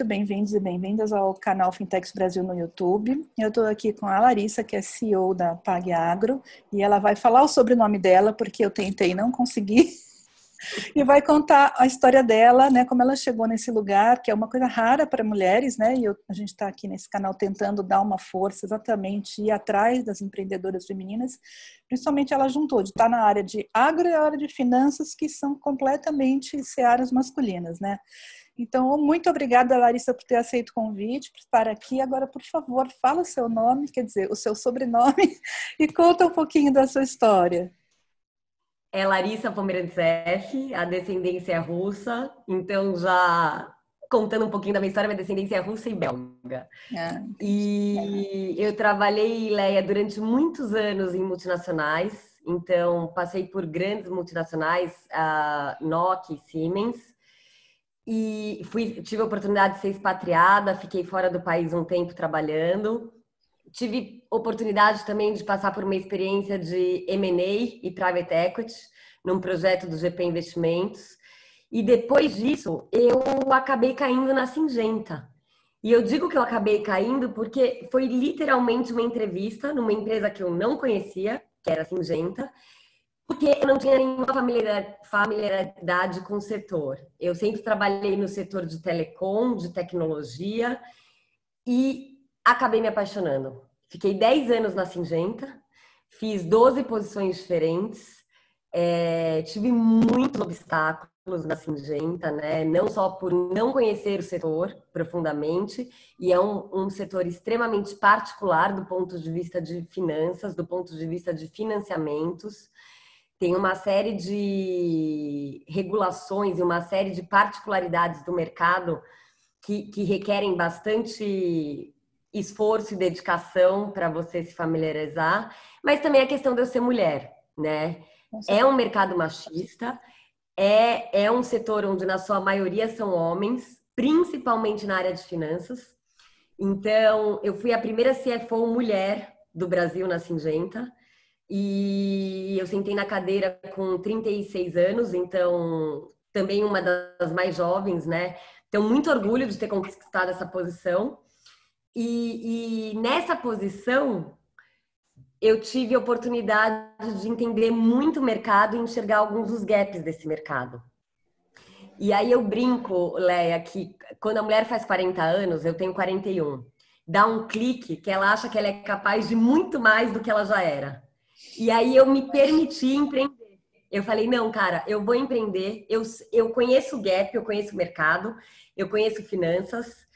bem-vindos e bem-vindas ao canal Fintechs Brasil no YouTube. Eu estou aqui com a Larissa, que é CEO da PagAgro, e ela vai falar o sobrenome dela, porque eu tentei e não consegui, e vai contar a história dela, né, como ela chegou nesse lugar, que é uma coisa rara para mulheres, né, e a gente está aqui nesse canal tentando dar uma força exatamente, ir atrás das empreendedoras femininas, principalmente ela juntou de estar na área de agro e a área de finanças, que são completamente searas masculinas, né. Então, muito obrigada, Larissa, por ter aceito o convite, por estar aqui. Agora, por favor, fala o seu nome, quer dizer, o seu sobrenome, e conta um pouquinho da sua história. É Larissa Pomerantsev, a descendência é russa, então já contando um pouquinho da minha história, minha descendência é russa e belga. E eu trabalhei, Leia, durante muitos anos em multinacionais, então passei por grandes multinacionais, a Nokia, Siemens, e tive a oportunidade de ser expatriada, fiquei fora do país um tempo trabalhando. Tive oportunidade também de passar por uma experiência de M&A e Private Equity num projeto do GP Investimentos. E depois disso, eu acabei caindo na Syngenta. E eu digo que eu acabei caindo porque foi literalmente uma entrevista numa empresa que eu não conhecia, que era a Syngenta, porque eu não tinha nenhuma familiaridade com o setor. Eu sempre trabalhei no setor de telecom, de tecnologia, e acabei me apaixonando. Fiquei 10 anos na Syngenta, fiz 12 posições diferentes, tive muitos obstáculos na Syngenta, né? Não só por não conhecer o setor profundamente, e é um setor extremamente particular do ponto de vista de finanças, do ponto de vista de financiamentos. Tem uma série de regulações e uma série de particularidades do mercado que requerem bastante esforço e dedicação para você se familiarizar, mas também a questão de eu ser mulher, né? É um mercado machista, é um setor onde na sua maioria são homens, principalmente na área de finanças. Então, eu fui a primeira CFO mulher do Brasil na Syngenta, e eu sentei na cadeira com 36 anos, então também uma das mais jovens, né? Tenho muito orgulho de ter conquistado essa posição. E nessa posição, eu tive a oportunidade de entender muito o mercado e enxergar alguns dos gaps desse mercado. E aí eu brinco, Leia, que quando a mulher faz 40 anos, eu tenho 41, dá um clique que ela acha que ela é capaz de muito mais do que ela já era. E aí eu me permiti empreender. Eu falei, não, cara, eu vou empreender, eu conheço o gap, eu conheço o mercado, eu conheço finanças,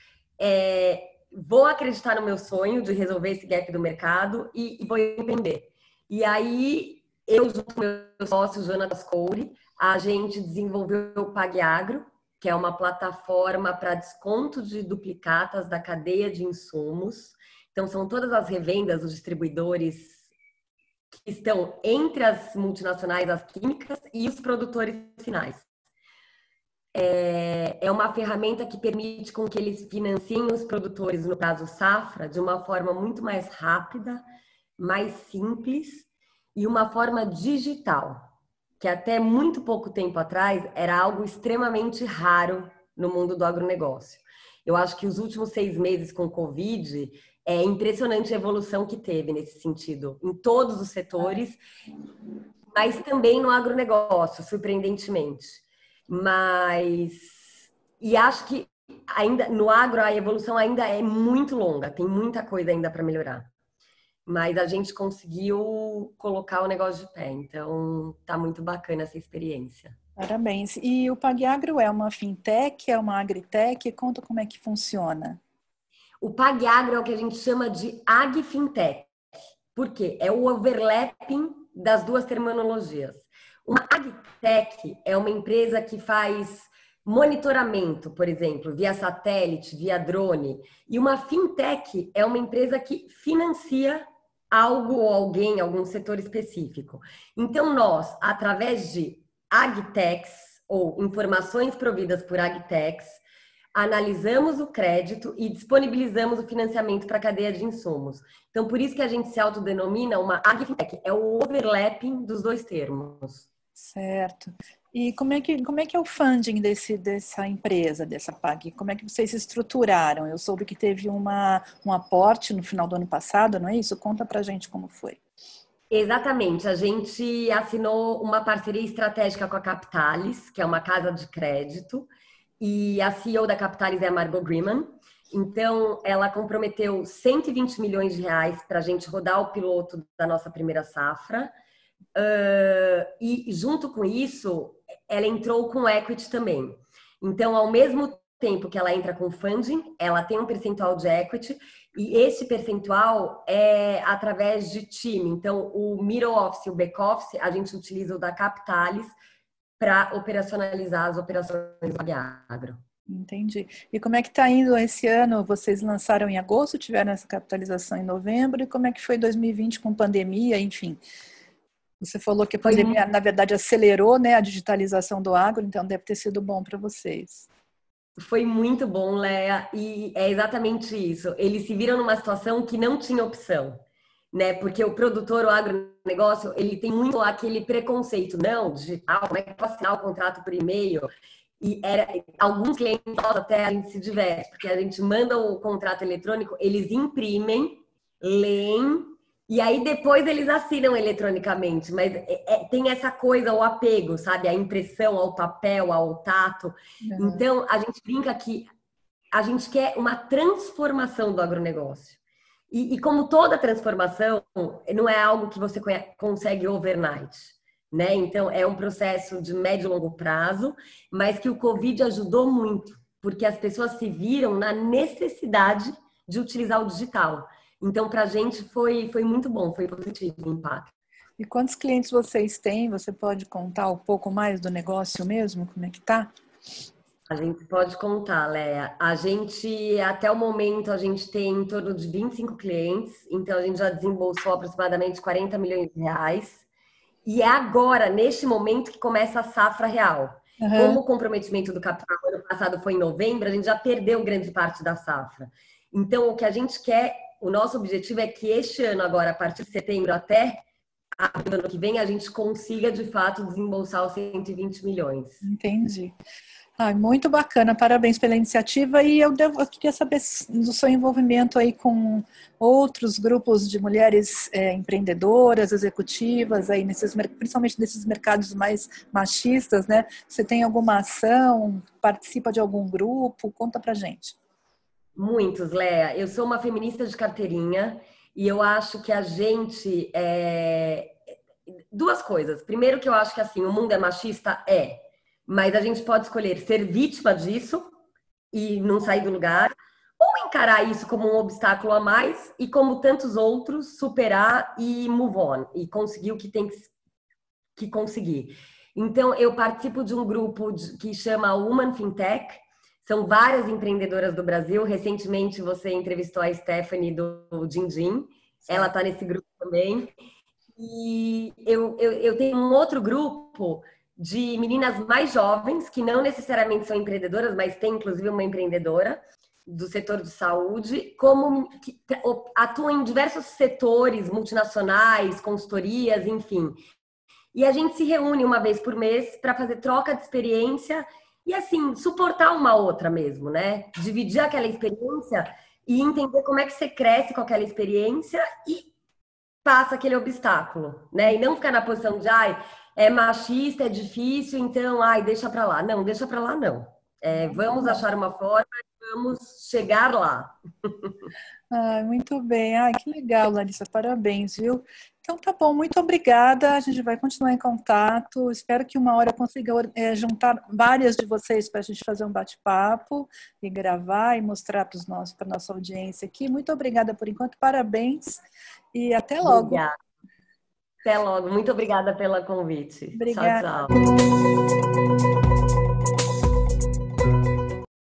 vou acreditar no meu sonho de resolver esse gap do mercado e vou empreender. E aí, eu junto com meu sócio, Jonas Coure, a gente desenvolveu o PagAgro, que é uma plataforma para desconto de duplicatas da cadeia de insumos. Então, são todas as revendas, os distribuidores que estão entre as multinacionais, as químicas e os produtores finais. É uma ferramenta que permite com que eles financiem os produtores no prazo safra de uma forma muito mais rápida, mais simples e uma forma digital, que até muito pouco tempo atrás era algo extremamente raro no mundo do agronegócio. Eu acho que os últimos 6 meses com o Covid é impressionante a evolução que teve nesse sentido, em todos os setores, mas também no agronegócio, surpreendentemente. E acho que ainda no agro a evolução ainda é muito longa, tem muita coisa ainda para melhorar. Mas a gente conseguiu colocar o negócio de pé, então tá muito bacana essa experiência. Parabéns. E o PagAgro é uma fintech, é uma agritech? Conta como é que funciona. O PagAgro é o que a gente chama de AgFintech. Por quê? É o overlapping das duas terminologias. Uma AgTech é uma empresa que faz monitoramento, por exemplo, via satélite, via drone. E uma fintech é uma empresa que financia algo ou alguém, algum setor específico. Então, nós, através de AgTechs ou informações providas por AgTechs, analisamos o crédito e disponibilizamos o financiamento para a cadeia de insumos. Então, por isso que a gente se autodenomina uma AgFintech. É o overlapping dos dois termos. Certo. E como é que é o funding dessa empresa, dessa PAG? Como é que vocês se estruturaram? Eu soube que teve um aporte no final do ano passado, não é isso? Conta pra gente como foi. Exatamente, a gente assinou uma parceria estratégica com a Capitalis, que é uma casa de crédito, e a CEO da Capitalis é a Margot Greenman. Então, ela comprometeu 120 milhões de reais para a gente rodar o piloto da nossa primeira safra. E junto com isso, ela entrou com equity também. Então, ao mesmo tempo que ela entra com funding, ela tem um percentual de equity e esse percentual é através de time. Então, o middle office e o back office, a gente utiliza o da Capitalis para operacionalizar as operações do Agro. Entendi. E como é que está indo esse ano? Vocês lançaram em agosto, tiveram essa capitalização em novembro, e como é que foi 2020 com pandemia, enfim? Você falou que a pandemia, na verdade, acelerou, né, a digitalização do agro, então deve ter sido bom para vocês. Foi muito bom, Léa, e é exatamente isso. Eles se viram numa situação que não tinha opção, né? Porque o produtor, o agronegócio, ele tem muito aquele preconceito, não, digital, como é que eu posso assinar o contrato por e-mail? E alguns clientes, até a gente se diverte, porque a gente manda o contrato eletrônico, eles imprimem, leem, e aí depois eles assinam eletronicamente. Mas tem essa coisa, o apego, sabe? A impressão ao papel, ao tato. Então, a gente brinca que a gente quer uma transformação do agronegócio. E como toda transformação, não é algo que você consegue overnight. Né? Então, é um processo de médio e longo prazo, mas que o Covid ajudou muito, porque as pessoas se viram na necessidade de utilizar o digital. Então, para a gente foi muito bom, foi positivo o impacto. E quantos clientes vocês têm? Você pode contar um pouco mais do negócio mesmo? Como é que tá? A gente pode contar, Léa. A gente, até o momento, a gente tem em torno de 25 clientes, então a gente já desembolsou aproximadamente 40 milhões de reais. E é agora, neste momento, que começa a safra real. Como o comprometimento do capital ano passado foi em novembro, a gente já perdeu grande parte da safra. Então, o que a gente quer, o nosso objetivo é que este ano, agora, a partir de setembro até o ano que vem, a gente consiga, de fato, desembolsar os 120 milhões. Entendi. Muito bacana, parabéns pela iniciativa. E eu queria saber do seu envolvimento aí com outros grupos de mulheres empreendedoras, executivas, aí principalmente nesses mercados mais machistas, né? Você tem alguma ação, participa de algum grupo? Conta pra gente. Muitos, Léa. Eu sou uma feminista de carteirinha e eu acho que a gente... Duas coisas. Primeiro que eu acho que assim, o mundo é machista? Mas a gente pode escolher ser vítima disso e não sair do lugar, ou encarar isso como um obstáculo a mais e, como tantos outros, superar e move on, e conseguir o que tem que conseguir. Então, eu participo de um grupo que chama Woman Fintech, são várias empreendedoras do Brasil. Recentemente, você entrevistou a Stephanie do Dindim, ela está nesse grupo também. E eu tenho um outro grupo de meninas mais jovens, que não necessariamente são empreendedoras, mas tem inclusive uma empreendedora do setor de saúde, que atuam em diversos setores, multinacionais, consultorias, enfim. E a gente se reúne uma vez por mês para fazer troca de experiência e, assim, suportar uma outra mesmo, né? Dividir aquela experiência e entender como é que você cresce com aquela experiência e passa aquele obstáculo, né? E não ficar na posição de, é machista, é difícil, então, deixa pra lá. Não, deixa pra lá, não. Vamos achar uma forma e vamos chegar lá. Muito bem. Que legal, Larissa. Parabéns, viu? Então, tá bom. Muito obrigada. A gente vai continuar em contato. Espero que uma hora eu consiga juntar várias de vocês para a gente fazer um bate-papo e gravar e mostrar para a nossa audiência aqui. Muito obrigada por enquanto. Parabéns e até logo. Obrigada. Até logo. Muito obrigada pelo convite. Obrigada. Tchau, tchau.